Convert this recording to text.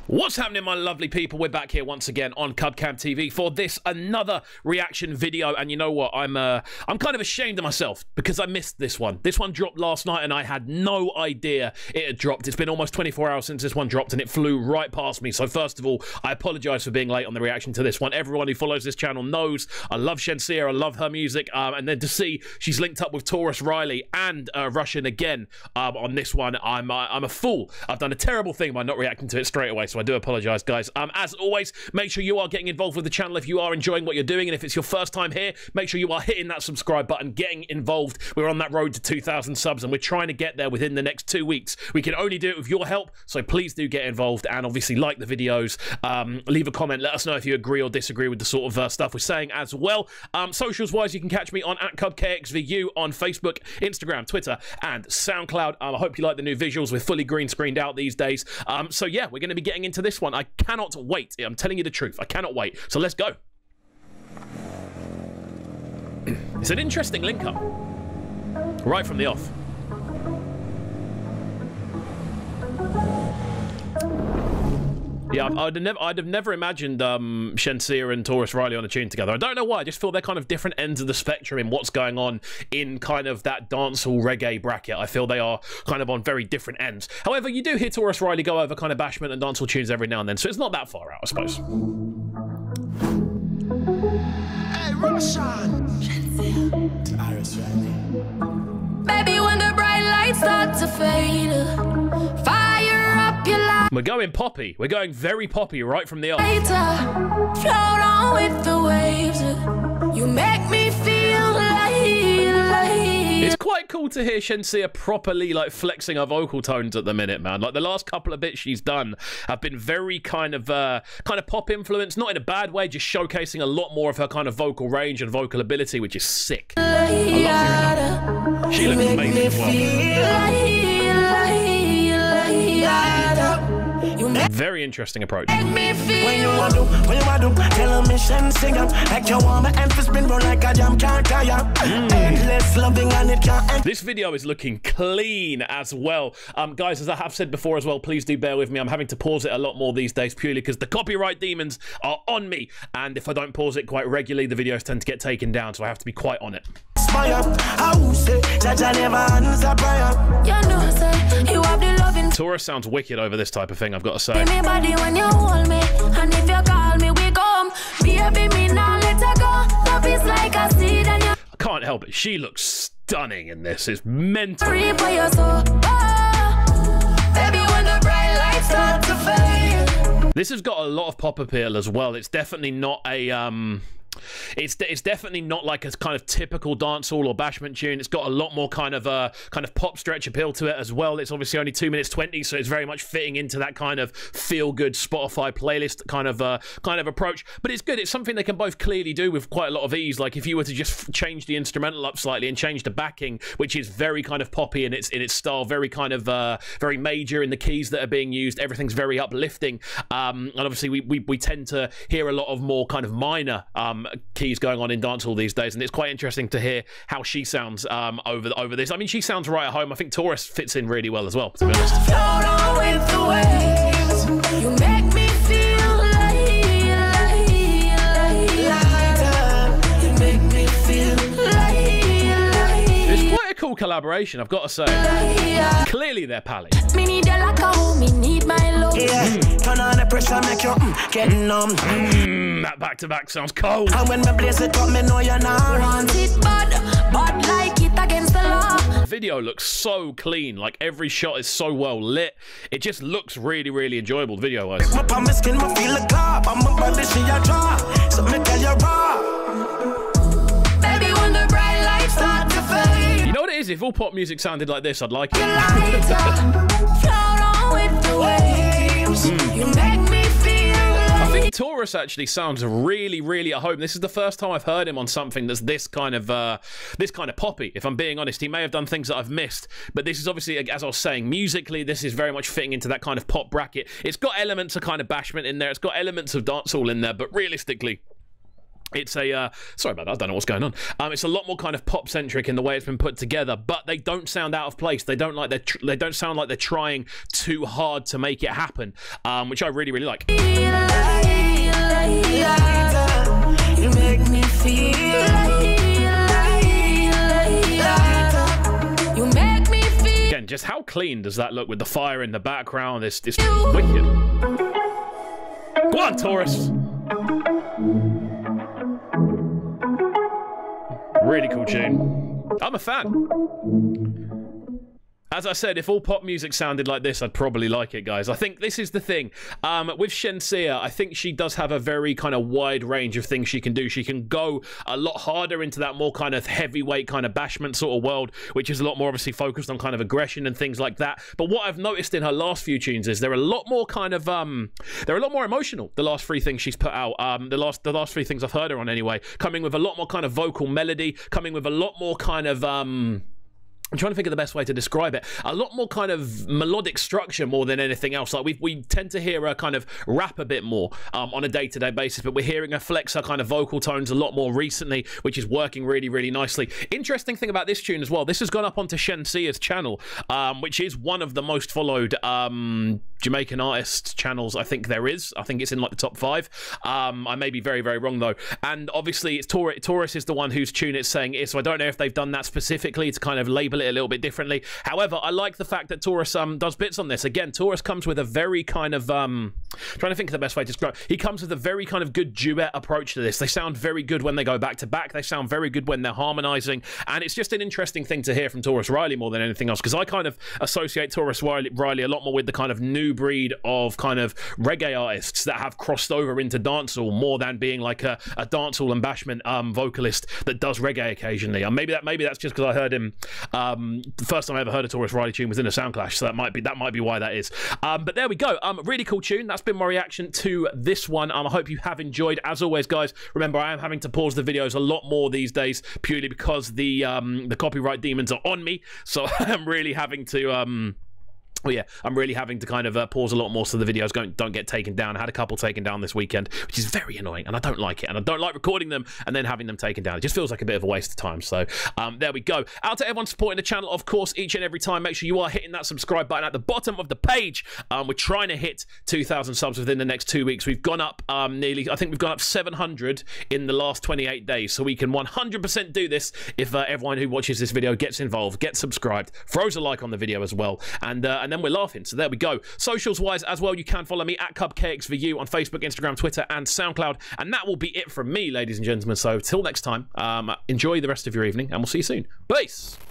What's happening, my lovely people? We're back here once again on Cubcam TV for this another reaction video, and you know what? I'm kind of ashamed of myself because I missed this one. This one dropped last night, and I had no idea it had dropped. It's been almost 24 hours since this one dropped, and it flew right past me. So first of all, I apologise for being late on the reaction to this one. Everyone who follows this channel knows I love Shenseea, I love her music, and then to see she's linked up with Tarrus Riley and Russian again on this one, I'm a fool. I've done a terrible thing by not reacting to it straight away. So I do apologise, guys. As always, make sure you are getting involved with the channel if you are enjoying what you're doing, and if it's your first time here, make sure you are hitting that subscribe button, getting involved. We're on that road to 2,000 subs, and we're trying to get there within the next 2 weeks. We can only do it with your help, so please do get involved, and obviously like the videos, leave a comment, let us know if you agree or disagree with the sort of stuff we're saying as well. Socials-wise, you can catch me on @CubKXVU on Facebook, Instagram, Twitter, and SoundCloud. I hope you like the new visuals. We're fully green screened out these days. So yeah, we're going to be getting into this one. I cannot wait. I'm telling you the truth. I cannot wait. So let's go. It's an interesting link up. Right from the off. Yeah, I'd have never imagined Shenseea and Tarrus Riley on a tune together. I don't know why. I just feel they're kind of different ends of the spectrum in what's going on in kind of that dancehall reggae bracket. I feel they are kind of on very different ends. However, you do hear Tarrus Riley go over kind of bashment and dancehall tunes every now and then, so it's not that far out, I suppose. Hey, Russian! Tarrus Riley. Baby, when the bright lights start to fade, fire up your light. We're going poppy. We're going very poppy right from the off. Float on with the waves. You make me feel like. It's quite cool to hear Shenseea properly like flexing her vocal tones at the minute, man. Like the last couple of bits she's done have been very kind of pop influence, not in a bad way, just showcasing a lot more of her kind of vocal range and vocal ability, which is sick. I love hearing that. She looks amazing as well. Very interesting approach. When you want to, tell me sing like you want my emphasis spin roll like a jam can't tire. Endless loving and it can't end. This video is looking clean as well. Guys, as I have said before as well, please do bear with me. I'm having to pause it a lot more these days purely because the copyright demons are on me. And if I don't pause it quite regularly, the videos tend to get taken down, so I have to be quite on it. Tarrus sounds wicked over this type of thing, I've got to say. I can't help it. She looks stunning in this. It's mental. This has got a lot of pop appeal as well. It's definitely not a it's definitely not like a kind of typical dancehall or bashment tune. It's got a lot more kind of pop stretch appeal to it as well. It's obviously only 2 minutes 20, so it's very much fitting into that kind of feel-good Spotify playlist kind of approach. But it's good. It's something they can both clearly do with quite a lot of ease. Like if you were to just change the instrumental up slightly and change the backing, which is very kind of poppy in its style, very kind of very major in the keys that are being used. Everything's very uplifting, and obviously we tend to hear a lot of more kind of minor keys going on in dancehall these days, and it's quite interesting to hear how she sounds over this. I mean, she sounds right at home. I think Tarrus fits in really well as well, to be honest. Float on with the waves. You make me feel you make me feel It's quite a cool collaboration, I've got to say. Clearly they're pally. Me need you like a home, me need my love. Turn on the pressure, make you get numb. That back-to-back sounds cold. And when me blaze it up, me know you're not Want it bad like it against the law. The video looks so clean. Like every shot is so well lit. It just looks really, really enjoyable video-wise. my skin, me feel a clap. I'm a body, she a draw. So me tell you raw. Baby, when the bright lights start to fade. You know what it is? If all pop music sounded like this, I'd like it. Float on with the waves. You make me feel I think Tarrus actually sounds really, really at home. This is the first time I've heard him on something that's this kind of poppy. If I'm being honest, he may have done things that I've missed, but this is obviously, as I was saying, musically, this is very much fitting into that kind of pop bracket. It's got elements of kind of bashment in there. It's got elements of dancehall in there, but realistically, It's a sorry about that, I don't know what's going on. It's a lot more kind of pop centric in the way it's been put together, but they don't sound out of place. They don't sound like they're trying too hard to make it happen, which I really, really like. You make me feel Again, just how clean does that look with the fire in the background? This wicked. Go on, Taurus. Really cool tune. I'm a fan. As I said, if all pop music sounded like this, I'd probably like it, guys. I think this is the thing. With Shenseea, I think she does have a very kind of wide range of things she can do. She can go a lot harder into that more kind of heavyweight kind of bashment sort of world, which is a lot more obviously focused on kind of aggression and things like that. But what I've noticed in her last few tunes is they're a lot more kind of, they're a lot more emotional, the last three things she's put out. The last three things I've heard her on anyway, coming with a lot more kind of vocal melody, coming with a lot more kind of, I'm trying to think of the best way to describe it. A lot more kind of melodic structure more than anything else. Like we tend to hear her kind of rap a bit more on a day-to-day basis, but we're hearing her flex her kind of vocal tones a lot more recently, which is working really, really nicely. Interesting thing about this tune as well, this has gone up onto Shenseea's channel, which is one of the most followed Jamaican artist channels I think there is. I think it's in like the top 5. I may be very, very wrong though. And obviously it's Taurus is the one whose tune it's saying it is, so I don't know if they've done that specifically to kind of label it a little bit differently. However, I like the fact that Taurus does bits on this. Again, Taurus comes with a very kind of trying to think of the best way to describe it. He comes with a very kind of good duet approach to this. They sound very good when they go back to back. They sound very good when they're harmonizing, and it's just an interesting thing to hear from Taurus Riley more than anything else, because I kind of associate Taurus Riley a lot more with the kind of new breed of kind of reggae artists that have crossed over into dancehall more than being like a dancehall and bashment vocalist that does reggae occasionally. And maybe that's just because I heard him the first time I ever heard a Taurus Riley tune was in a Sound Clash, so that might be why that is. But there we go. Really cool tune. That's been my reaction to this one. I hope you have enjoyed. As always, guys, remember I am having to pause the videos a lot more these days purely because the copyright demons are on me. So I'm really having to well, yeah, I'm really having to kind of pause a lot more so the videos don't get taken down. I had a couple taken down this weekend, which is very annoying, and I don't like it, and I don't like recording them and then having them taken down. It just feels like a bit of a waste of time. So there we go. Out to everyone supporting the channel, of course, each and every time. Make sure you are hitting that subscribe button at the bottom of the page. We're trying to hit 2,000 subs within the next 2 weeks. We've gone up I think we've gone up 700 in the last 28 days, so we can 100% do this if everyone who watches this video gets involved, gets subscribed, throws a like on the video as well, and then we're laughing. So there we go. Socials wise as well, you can follow me at CubKXVU on Facebook, Instagram, Twitter, and SoundCloud. And that will be it from me, ladies and gentlemen. So till next time, enjoy the rest of your evening, and we'll see you soon. Peace.